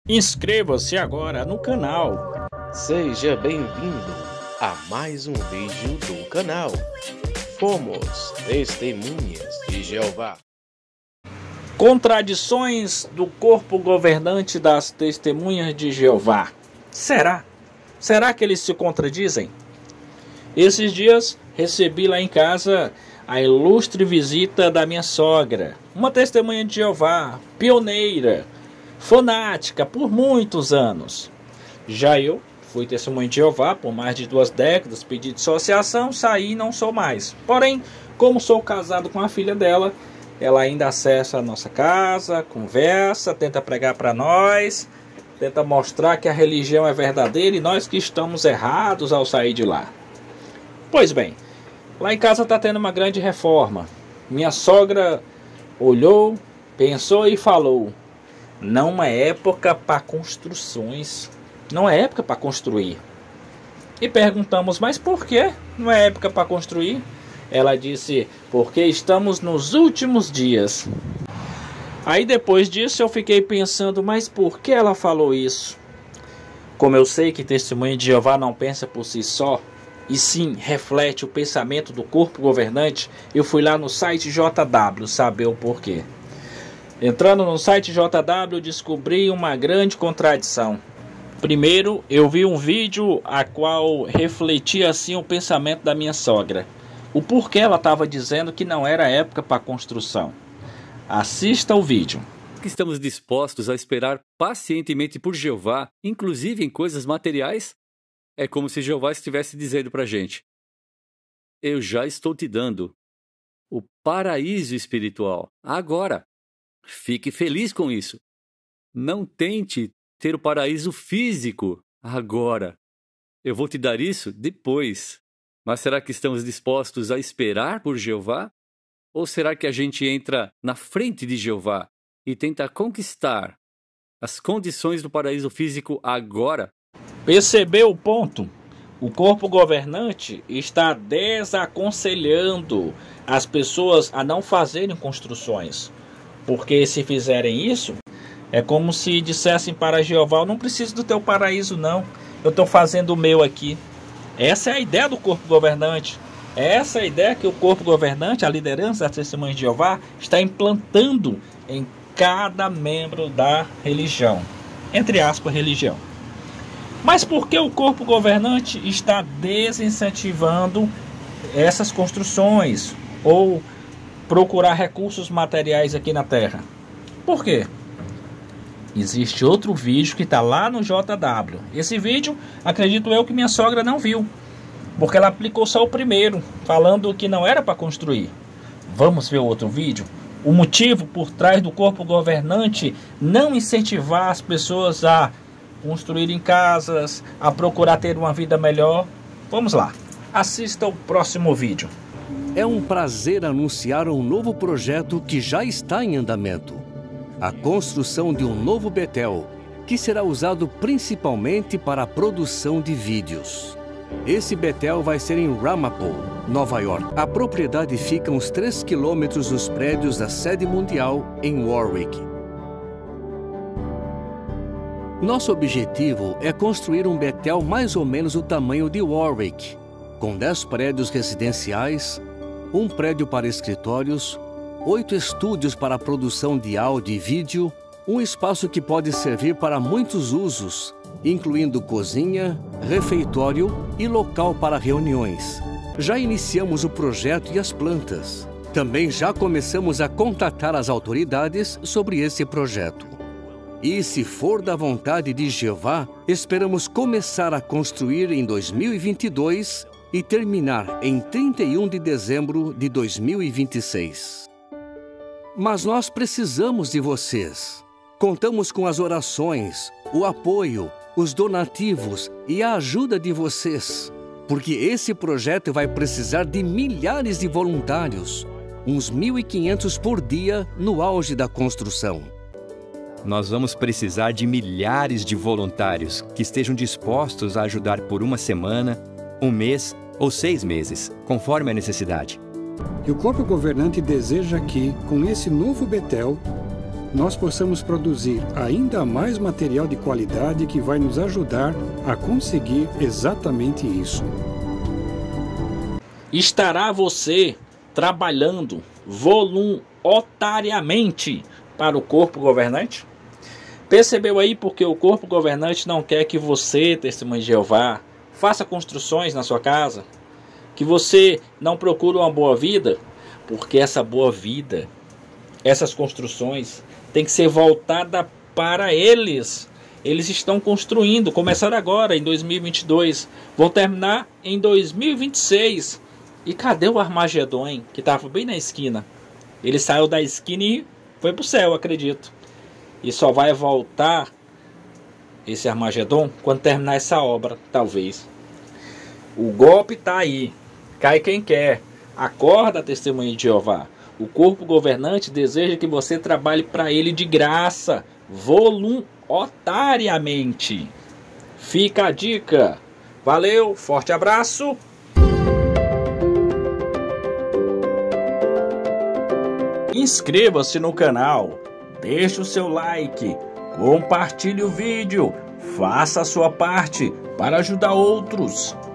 Inscreva-se agora no canal. Seja bem-vindo a mais um vídeo do canal. Fomos Testemunhas de Jeová. Contradições do corpo governante das Testemunhas de Jeová. Será? Será que eles se contradizem? Esses dias recebi lá em casa a ilustre visita da minha sogra, uma testemunha de Jeová, pioneira, fanática por muitos anos. Já eu fui testemunha de Jeová por mais de 2 décadas, pedi dissociação, saí e não sou mais. Porém, como sou casado com a filha dela, ela ainda acessa a nossa casa, conversa, tenta pregar para nós, tenta mostrar que a religião é verdadeira e nós que estamos errados ao sair de lá. Pois bem, lá em casa está tendo uma grande reforma. Minha sogra olhou, pensou e falou: não é época para construções, não é época para construir. E perguntamos: mas por que não é época para construir? Ela disse: porque estamos nos últimos dias. Aí depois disso eu fiquei pensando: mas por que ela falou isso? Como eu sei que testemunha de Jeová não pensa por si só, e sim reflete o pensamento do corpo governante, eu fui lá no site JW saber o porquê. Entrando no site JW, descobri uma grande contradição. Primeiro, eu vi um vídeo a qual refletia assim o pensamento da minha sogra. O porquê ela estava dizendo que não era época para construção. Assista o vídeo. Que estamos dispostos a esperar pacientemente por Jeová, inclusive em coisas materiais? É como se Jeová estivesse dizendo para a gente: eu já estou te dando o paraíso espiritual agora. Fique feliz com isso. Não tente ter o paraíso físico agora. Eu vou te dar isso depois. Mas será que estamos dispostos a esperar por Jeová? Ou será que a gente entra na frente de Jeová e tenta conquistar as condições do paraíso físico agora? Percebeu o ponto? O corpo governante está desaconselhando as pessoas a não fazerem construções. Porque se fizerem isso, é como se dissessem para Jeová: eu não preciso do teu paraíso não, eu estou fazendo o meu aqui. Essa é a ideia do corpo governante. Essa é a ideia que o corpo governante, a liderança das Testemunhas de Jeová, está implantando em cada membro da religião. Entre aspas, religião. Mas por que o corpo governante está desincentivando essas construções ou procurar recursos materiais aqui na Terra? Por quê? Existe outro vídeo que está lá no JW. Esse vídeo, acredito eu que minha sogra não viu, porque ela aplicou só o primeiro, falando que não era para construir. Vamos ver o outro vídeo? O motivo por trás do corpo governante não incentivar as pessoas a construírem casas, a procurar ter uma vida melhor. Vamos lá, assista o próximo vídeo. É um prazer anunciar um novo projeto que já está em andamento. A construção de um novo Betel, que será usado principalmente para a produção de vídeos. Esse Betel vai ser em Ramapo, Nova York. A propriedade fica a uns 3 quilômetros dos prédios da sede mundial em Warwick. Nosso objetivo é construir um Betel mais ou menos do tamanho de Warwick, com 10 prédios residenciais, um prédio para escritórios, 8 estúdios para a produção de áudio e vídeo, um espaço que pode servir para muitos usos, incluindo cozinha, refeitório e local para reuniões. Já iniciamos o projeto e as plantas. Também já começamos a contatar as autoridades sobre esse projeto. E se for da vontade de Jeová, esperamos começar a construir em 2022 e terminar em 31 de dezembro de 2026. Mas nós precisamos de vocês. Contamos com as orações, o apoio, os donativos e a ajuda de vocês, porque esse projeto vai precisar de milhares de voluntários, uns 1.500 por dia no auge da construção. Nós vamos precisar de milhares de voluntários que estejam dispostos a ajudar por 1 semana, 1 mês ou 6 meses, conforme a necessidade. E o corpo governante deseja que, com esse novo Betel, nós possamos produzir ainda mais material de qualidade que vai nos ajudar a conseguir exatamente isso. Estará você trabalhando voluntariamente para o corpo governante? Percebeu aí porque o corpo governante não quer que você, testemunha de Jeová, faça construções na sua casa? Que você não procure uma boa vida? Porque essa boa vida, essas construções, tem que ser voltada para eles. Eles estão construindo, começaram agora em 2022, vão terminar em 2026. E cadê o Armagedon, que estava bem na esquina? Ele saiu da esquina e foi para o céu, acredito. E só vai voltar esse Armagedon quando terminar essa obra, talvez. O golpe está aí. Cai quem quer. Acorda, testemunha de Jeová. O corpo governante deseja que você trabalhe para ele de graça, voluntariamente. Fica a dica. Valeu, forte abraço. Inscreva-se no canal, deixe o seu like, compartilhe o vídeo, faça a sua parte para ajudar outros.